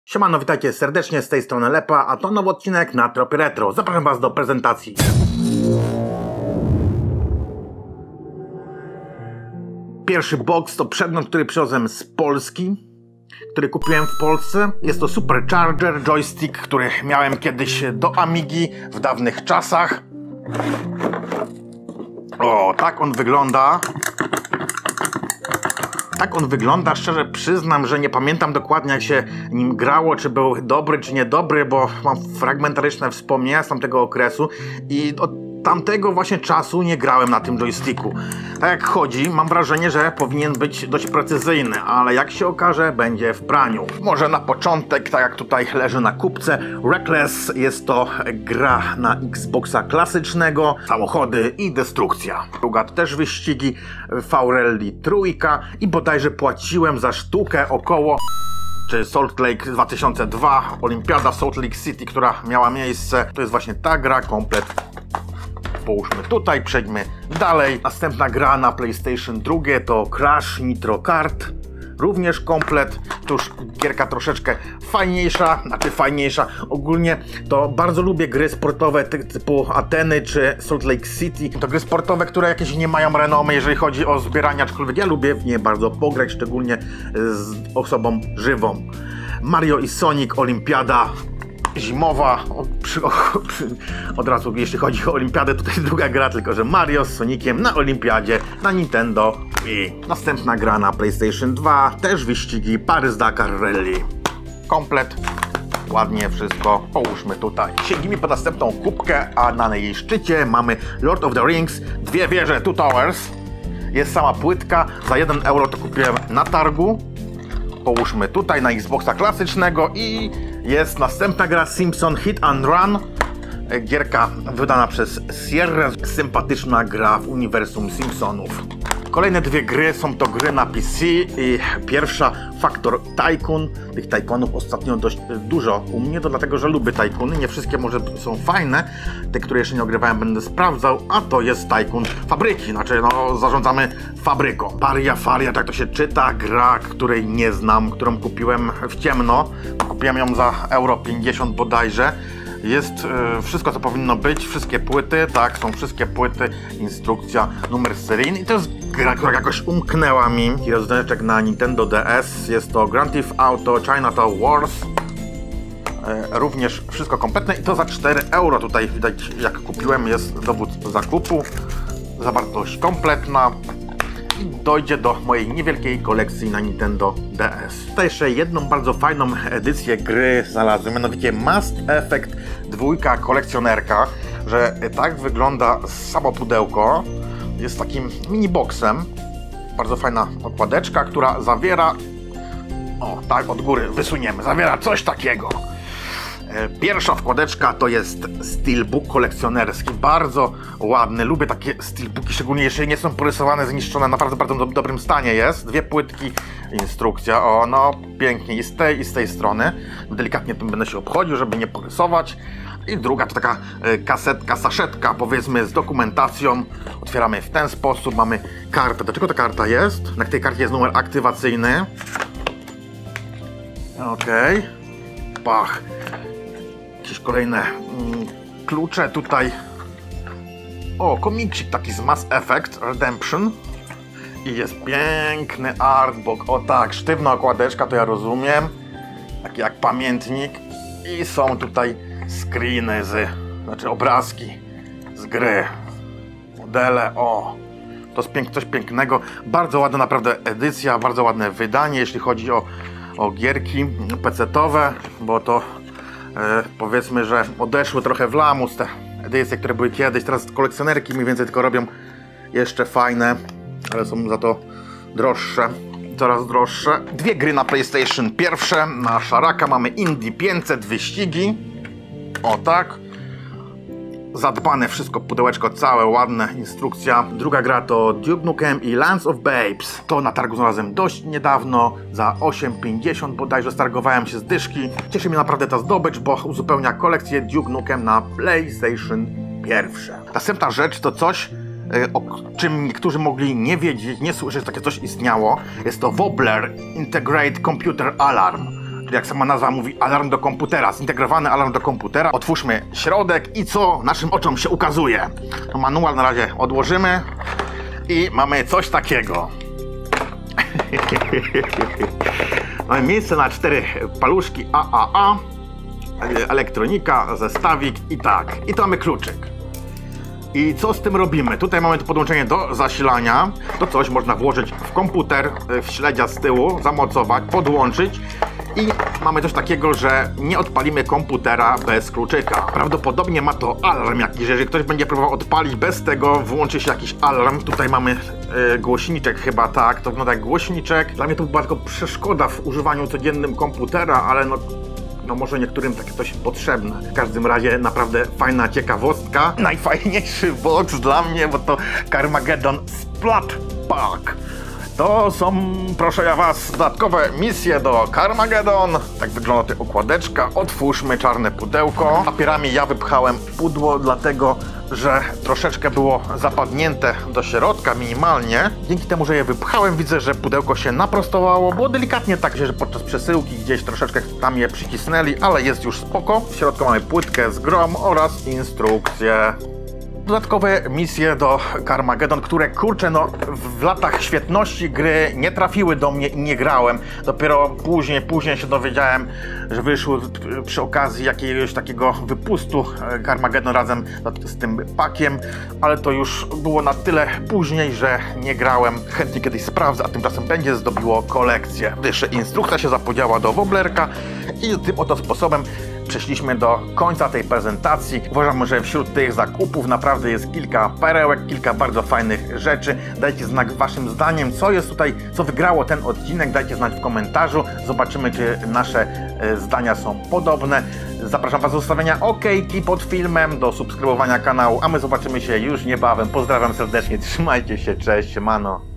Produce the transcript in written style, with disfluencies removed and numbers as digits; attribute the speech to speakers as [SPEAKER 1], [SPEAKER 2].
[SPEAKER 1] Siemano, witajcie serdecznie, z tej strony Lepa, a to nowy odcinek na Tropie Retro. Zapraszam was do prezentacji. Pierwszy box to przedmiot, który przywiozłem z Polski, który kupiłem w Polsce. Jest to Supercharger joystick, który miałem kiedyś do Amigi w dawnych czasach. O, tak on wygląda. Tak on wygląda, szczerze przyznam, że nie pamiętam dokładnie, jak się nim grało, czy był dobry, czy niedobry, bo mam fragmentaryczne wspomnienia z tamtego okresu i od tamtego właśnie czasu nie grałem na tym joysticku. Tak jak chodzi, mam wrażenie, że powinien być dość precyzyjny, ale jak się okaże, będzie w praniu. Może na początek, tak jak tutaj leży na kubce, Reckless jest to gra na Xboxa klasycznego, samochody i destrukcja. Druga to też wyścigi, V-Rally trójka i bodajże płaciłem za sztukę około czy Salt Lake 2002, Olimpiada w Salt Lake City, która miała miejsce. To jest właśnie ta gra, komplet. Połóżmy tutaj, przejdźmy dalej. Następna gra na PlayStation 2 to Crash Nitro Kart. Również komplet. To już gierka troszeczkę fajniejsza. Ogólnie to bardzo lubię gry sportowe typu Ateny czy Salt Lake City. To gry sportowe, które jakieś nie mają renomy, jeżeli chodzi o zbieranie, aczkolwiek ja lubię w nie bardzo pograć, szczególnie z osobą żywą. Mario i Sonic Olimpiada zimowa, od razu jeśli chodzi o Olimpiadę, tutaj druga gra, tylko że Mario z Soniciem na Olimpiadzie na Nintendo i następna gra na PlayStation 2, też wyścigi Paryż-Dakar Rally. Komplet, ładnie wszystko, połóżmy tutaj. Sięgniemy po następną kubkę, a na jej szczycie mamy Lord of the Rings, dwie wieże, Two Towers. Jest sama płytka, za 1 euro to kupiłem na targu. Połóżmy tutaj na Xboxa klasycznego i jest następna gra Simpson Hit and Run. Gierka wydana przez Sierra, sympatyczna gra w uniwersum Simpsonów. Kolejne dwie gry są to gry na PC i pierwsza Factor Tycoon. Tych Tycoonów ostatnio dość dużo u mnie, to dlatego, że lubię Tycoony. Nie wszystkie może są fajne, te, które jeszcze nie ogrywałem, będę sprawdzał, a to jest Tycoon fabryki, znaczy no zarządzamy fabryką. Faria, tak to się czyta, gra, której nie znam, którą kupiłem w ciemno. Kupiłem ją za euro 50 bodajże. Jest wszystko, co powinno być, wszystkie płyty, tak, są wszystkie płyty, instrukcja, numer seryjny i to jest gra, która jakoś umknęła mi. Rozdzielczek na Nintendo DS, jest to Grand Theft Auto Chinatown Wars. Również wszystko kompletne i to za 4 euro. Tutaj widać, jak kupiłem, jest dowód zakupu, zawartość kompletna. I dojdzie do mojej niewielkiej kolekcji na Nintendo DS. Tutaj jeszcze jedną bardzo fajną edycję gry znalazłem, mianowicie Mass Effect 2 kolekcjonerka, że tak wygląda samo pudełko. Jest takim mini boxem. Bardzo fajna okładeczka, która zawiera, o tak od góry wysuniemy, zawiera coś takiego. Pierwsza wkładeczka to jest steelbook kolekcjonerski, bardzo ładny, lubię takie steelbooki, szczególnie jeśli nie są porysowane, zniszczone, naprawdę bardzo dobrym stanie jest. Dwie płytki, instrukcja, o no pięknie i z tej strony, delikatnie tym będę się obchodził, żeby nie porysować. I druga to taka kasetka, saszetka powiedzmy z dokumentacją, otwieramy w ten sposób, mamy kartę. Do czego ta karta jest? Na tej karcie jest numer aktywacyjny. Okej. Pach. Jakieś kolejne klucze tutaj. O, komiksik taki z Mass Effect Redemption. I jest piękny artbook. O tak, sztywna okładeczka, to ja rozumiem. Taki jak pamiętnik. I są tutaj screeny znaczy obrazki z gry. Modele, o. To jest coś pięknego. Bardzo ładna naprawdę edycja, bardzo ładne wydanie, jeśli chodzi o gierki PC-towe, bo to powiedzmy, że odeszły trochę w lamus te edycje, które były kiedyś. Teraz kolekcjonerki mniej więcej tylko robią jeszcze fajne, ale są za to droższe, coraz droższe. Dwie gry na PlayStation. Pierwsze na szaraka mamy Indy 500 wyścigi. O tak. Zadbane wszystko, pudełeczko całe, ładne, instrukcja. Druga gra to Duke Nukem i Lands of Babes. To na targu znalazłem dość niedawno, za 8,50 bodajże, stargowałem się z dyszki. Cieszy mnie naprawdę ta zdobycz, bo uzupełnia kolekcję Duke Nukem na PlayStation 1. Następna rzecz to coś, o czym niektórzy mogli nie wiedzieć, nie słyszeć, że takie coś istniało. Jest to Wobbler Integrate Computer Alarm. jak sama nazwa mówi, alarm do komputera, zintegrowany alarm do komputera. Otwórzmy środek i co naszym oczom się ukazuje? No, manual na razie odłożymy i mamy coś takiego. Mamy miejsce na 4 paluszki AAA, elektronika, zestawik i tak. I to mamy kluczyk. I co z tym robimy? Tutaj mamy to podłączenie do zasilania. To coś można włożyć w komputer, w śledzia z tyłu, zamocować, podłączyć. I mamy coś takiego, że nie odpalimy komputera bez kluczyka. Prawdopodobnie ma to alarm jakiś, jeżeli ktoś będzie próbował odpalić bez tego, włączy się jakiś alarm. Tutaj mamy głośniczek chyba, tak, to wygląda jak głośniczek. Dla mnie to była tylko przeszkoda w używaniu codziennym komputera, ale no może niektórym takie coś potrzebne. W każdym razie naprawdę fajna ciekawostka. Najfajniejszy box dla mnie, bo to Carmageddon Splat Pack. To są, proszę ja was, dodatkowe misje do Carmageddon. Tak wygląda ta okładeczka. Otwórzmy czarne pudełko. Papierami ja wypchałem pudło, dlatego że troszeczkę było zapadnięte do środka, minimalnie. Dzięki temu, że je wypchałem, widzę, że pudełko się naprostowało. Było delikatnie tak, że podczas przesyłki gdzieś troszeczkę tam je przycisnęli, ale jest już spoko. W środku mamy płytkę z grą oraz instrukcję. Dodatkowe misje do Carmageddon, które kurczę, no w latach świetności gry nie trafiły do mnie i nie grałem. Dopiero później się dowiedziałem, że wyszły przy okazji jakiegoś takiego wypustu Carmageddon razem z tym pakiem, ale to już było na tyle później, że nie grałem. Chętnie kiedyś sprawdzę, a tymczasem będzie zdobiło kolekcję. Jeszcze instrukcja się zapodziała do woblerka i tym oto sposobem przeszliśmy do końca tej prezentacji. Uważam, że wśród tych zakupów naprawdę jest kilka perełek, kilka bardzo fajnych rzeczy. Dajcie znak waszym zdaniem, co jest tutaj, co wygrało ten odcinek. Dajcie znać w komentarzu. Zobaczymy, czy nasze zdania są podobne. Zapraszam was do zostawienia okejki pod filmem, do subskrybowania kanału, a my zobaczymy się już niebawem. Pozdrawiam serdecznie, trzymajcie się, cześć, siemano.